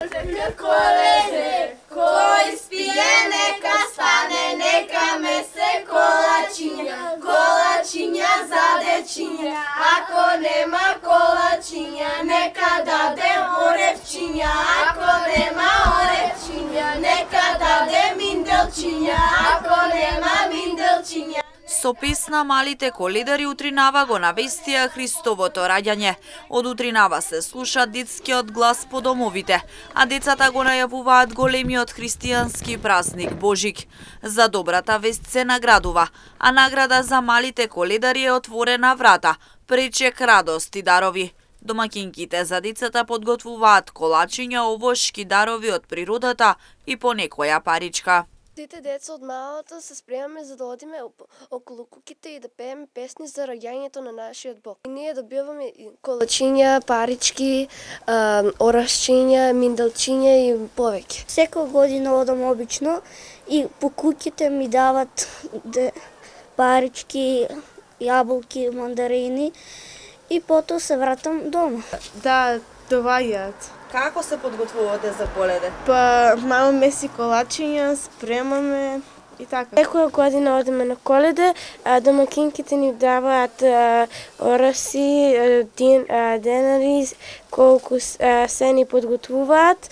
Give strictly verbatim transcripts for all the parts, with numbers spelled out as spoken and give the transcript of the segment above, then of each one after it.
Коледе, кој спие нека стане, нека ме се колачиња, колачиња за дечиња, ако нема колачиња, нека даде оревчиња, ако нема оревчиња, нека даде минделчиња, ако нема минделчиња. Со песна малите коледари утринава го навестија Христовото раѓање. Од утринава се слуша детскиот глас по домовите, а децата го најавуваат големиот христијански празник Божик. За добрата вест се наградува, а награда за малите коледари е отворена врата, пречек радост и дарови. Домакинките за децата подготвуваат колачиња, овошки дарови од природата и по некоја паричка. Сите деца од малото се спремаме за да одиме околу куките и да пееме песни за раѓањето на нашиот Бог. И ние добиваме колачиња, парички, орашчиња, миндалчиња и повеќе. Секоја година одам обично и по куките ми дават парички, јаболки, мандарини и потоа се вратам дома. Да, доваѓаат. Како се подготвувате за Коледе? Па, мама меси колачиња, спремаме и така. Секоја година одиме на Коледе, домакинките ни даваат ораси, денари, колку се ни подготвуваат.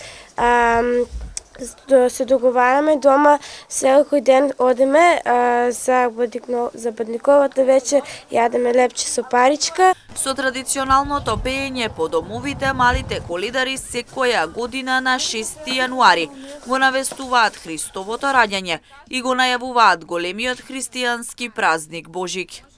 Се договараме дома, секој ден одиме за Бадниковата вечер, јадеме лепче со паричка. Со традиционалното пеење по домовите, малите коледари секоја година на шести јануари го навестуваат Христовото раѓање и го најавуваат големиот христијански празник Божик.